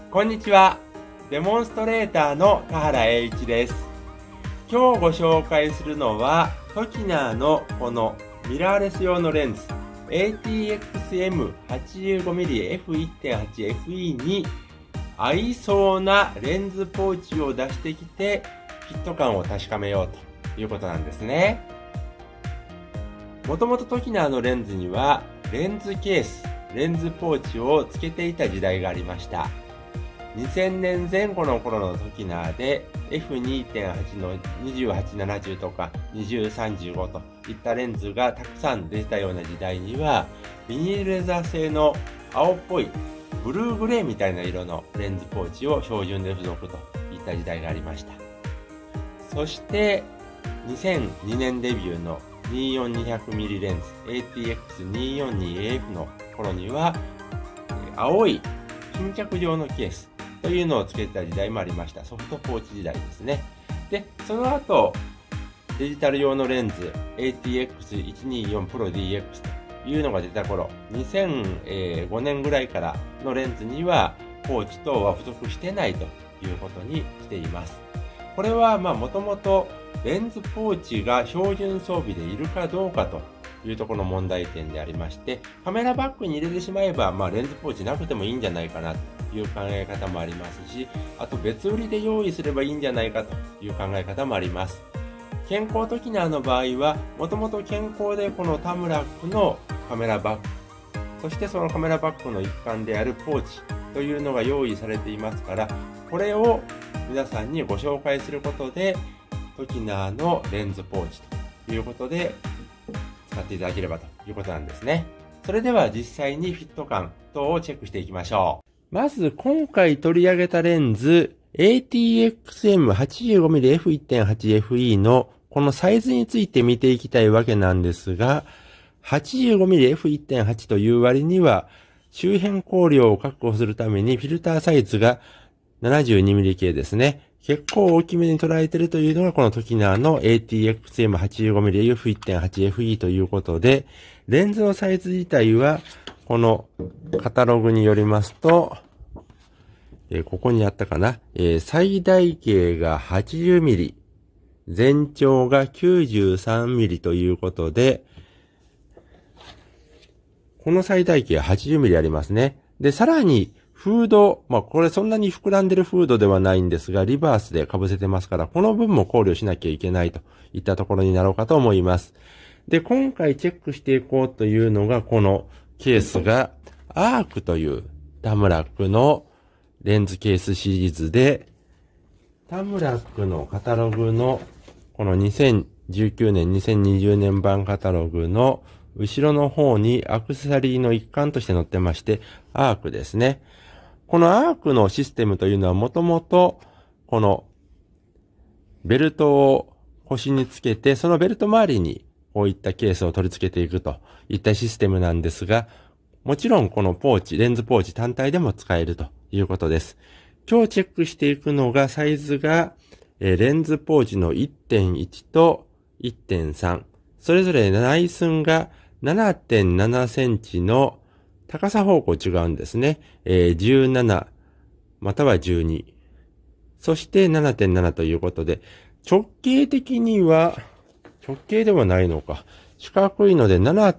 こんにちは。デモンストレーターの田原栄一です。今日ご紹介するのは、トキナーのこのミラーレス用のレンズ ATX-M85mm F1.8FE に合いそうなレンズポーチを出してきて、フィット感を確かめようということなんですね。もともとトキナーのレンズには、レンズケース、レンズポーチをつけていた時代がありました。2000年前後の頃のトキナーで F2.8 の2870とか2035といったレンズがたくさん出たような時代には、ビニールレザー製の青っぽいブルーグレーみたいな色のレンズポーチを標準で付属といった時代がありました。そして2002年デビューの 24200mm レンズ ATX242AF の頃には青い巾着状のケースというのをつけてた時代もありました。ソフトポーチ時代ですね。で、その後デジタル用のレンズ ATX124 Pro DX というのが出た頃、2005年ぐらいからのレンズにはポーチ等は付属してないということにしています。これはもともとレンズポーチが標準装備でいるかどうかというところの問題点でありまして、カメラバッグに入れてしまえば、レンズポーチなくてもいいんじゃないかなという考え方もありますし、あと別売りで用意すればいいんじゃないかという考え方もあります。健康トキナーの場合は、もともと健康でこのタムラックのカメラバッグ、そしてそのカメラバッグの一環であるポーチというのが用意されていますから、これを皆さんにご紹介することで、トキナーのレンズポーチということで使っていただければということなんですね。それでは実際にフィット感等をチェックしていきましょう。まず今回取り上げたレンズ ATX-M85mm F1.8FE のこのサイズについて見ていきたいわけなんですが、85mm F1.8 という割には周辺光量を確保するためにフィルターサイズが 72mm 系ですね。結構大きめに捉えているというのがこのトキナーの ATX-M85mm F1.8FE ということで、レンズのサイズ自体はこのカタログによりますと、ここにあったかな、最大径が 80mm、全長が 93mm ということで、この最大径 80mm ありますね。で、さらにフード、これそんなに膨らんでるフードではないんですが、リバースで被せてますから、この分も考慮しなきゃいけないといったところになろうかと思います。で、今回チェックしていこうというのが、このケースが、アークというタムラックのレンズケースシリーズで、タムラックのカタログの、この2019年、2020年版カタログの後ろの方にアクセサリーの一環として載ってまして、アークですね。このアークのシステムというのはもともと、このベルトを腰につけて、そのベルト周りにこういったケースを取り付けていくといったシステムなんですが、もちろんこのポーチ、レンズポーチ単体でも使えるということです。今日チェックしていくのがサイズが、レンズポーチの 1.1 と 1.3、それぞれ内寸が 7.7 センチの高さ方向違うんですね。17または12。そして 7.7 ということで、直径的には、直径ではないのか。四角いので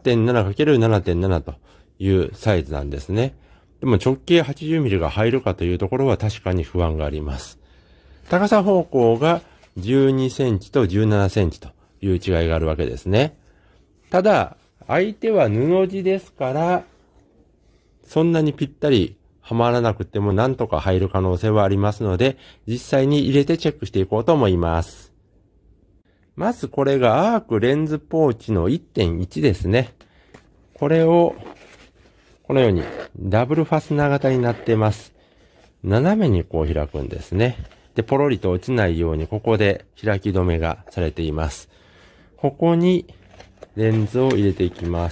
7.7×7.7 というサイズなんですね。でも直径 80mm が入るかというところは確かに不安があります。高さ方向が12センチと17センチという違いがあるわけですね。ただ、相手は布地ですから、そんなにぴったりはまらなくてもなんとか入る可能性はありますので、実際に入れてチェックしていこうと思います。まずこれがアークレンズポーチの 1.1 ですね。これを、このようにダブルファスナー型になっています。斜めにこう開くんですね。で、ポロリと落ちないようにここで開き止めがされています。ここにレンズを入れていきます。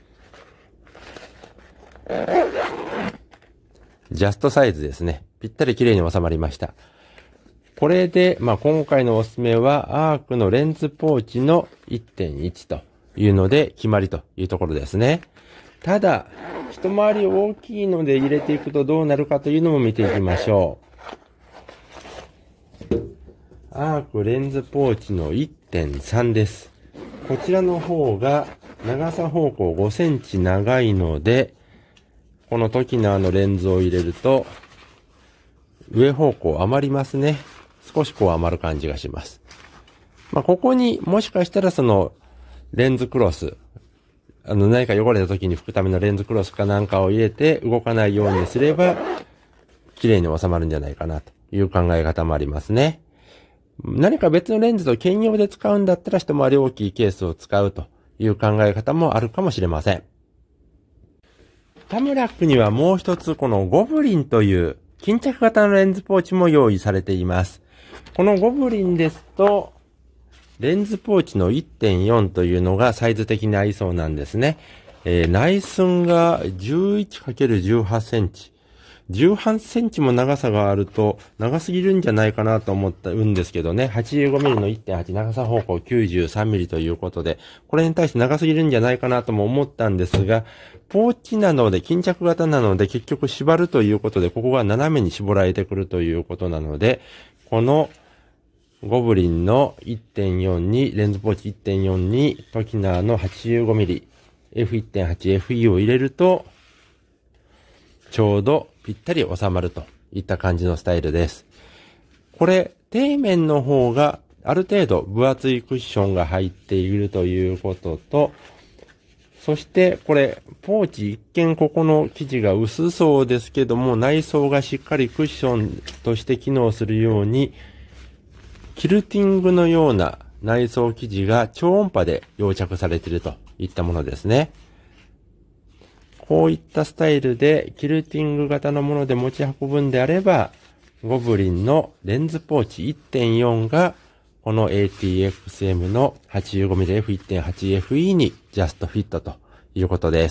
ジャストサイズですね。ぴったり綺麗に収まりました。これで、今回のおすすめは、アークのレンズポーチの 1.1 というので決まりというところですね。ただ、 一回り大きいので入れていくとどうなるかというのも見ていきましょう。アークレンズポーチの 1.3 です。こちらの方が長さ方向5センチ長いので、このトキナーのレンズを入れると、上方向余りますね。少しこう余る感じがします。ここにもしかしたらそのレンズクロス、何か汚れた時に拭くためのレンズクロスかなんかを入れて動かないようにすれば、綺麗に収まるんじゃないかなという考え方もありますね。何か別のレンズと兼用で使うんだったら一回り大きいケースを使うという考え方もあるかもしれません。タムラックにはもう一つこのゴブリンという巾着型のレンズポーチも用意されています。このゴブリンですと、レンズポーチの 1.4 というのがサイズ的に合いそうなんですね。内寸が 11×18 センチ。18センチも長さがあると長すぎるんじゃないかなと思ったんですけどね。85ミリの 1.8 長さ方向93ミリということで、これに対して長すぎるんじゃないかなとも思ったんですが、ポーチなので巾着型なので結局縛るということで、ここが斜めに絞られてくるということなので、このゴブリンの 1.4 に、レンズポーチ 1.4 に、トキナーの 85mm、F1.8、FE を入れると、ちょうどぴったり収まるといった感じのスタイルです。これ、底面の方がある程度分厚いクッションが入っているということと、そしてこれ、ポーチ一見ここの生地が薄そうですけども、内装がしっかりクッションとして機能するように、キルティングのような内装生地が超音波で溶着されているといったものですね。こういったスタイルでキルティング型のもので持ち運ぶんであれば、ゴブリンのレンズポーチ 1.4 がこの ATXM の 85mm F1.8FE にジャストフィットということです。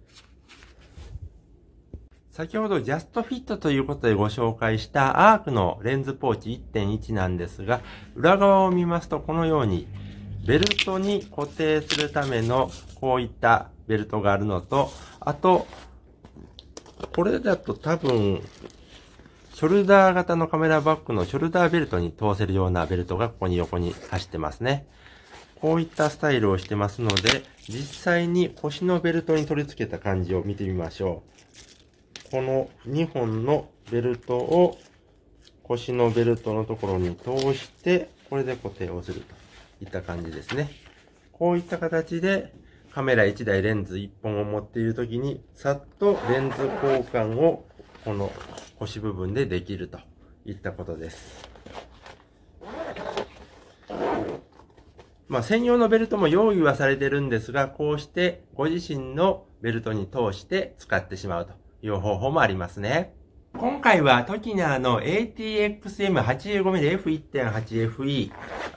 先ほどジャストフィットということでご紹介したアークのレンズポーチ 1.1 なんですが、裏側を見ますとこのようにベルトに固定するためのこういったベルトがあるのと、あと、これだと多分、ショルダー型のカメラバッグのショルダーベルトに通せるようなベルトがここに横に走ってますね。こういったスタイルをしてますので、実際に腰のベルトに取り付けた感じを見てみましょう。この2本のベルトを腰のベルトのところに通して、これで固定をするといった感じですね。こういった形でカメラ1台レンズ1本を持っているときに、さっとレンズ交換をこの腰部分でできるといったことです。専用のベルトも用意はされてるんですが、こうしてご自身のベルトに通して使ってしまうという方法もありますね。今回はトキナーの ATXM85mm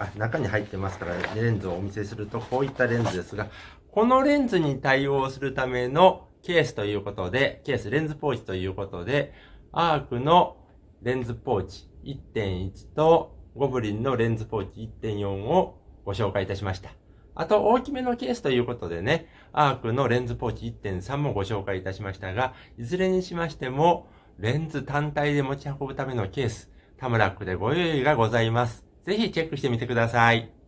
いったレンズですが、このレンズに対応するためのケースということで、レンズポーチということで、アークのレンズポーチ 1.1 とゴブリンのレンズポーチ 1.4 をご紹介いたしました。あと大きめのケースということでね、アークのレンズポーチ 1.3 もご紹介いたしましたが、いずれにしましても、レンズ単体で持ち運ぶためのケース、タムラックでご用意がございます。ぜひチェックしてみてください。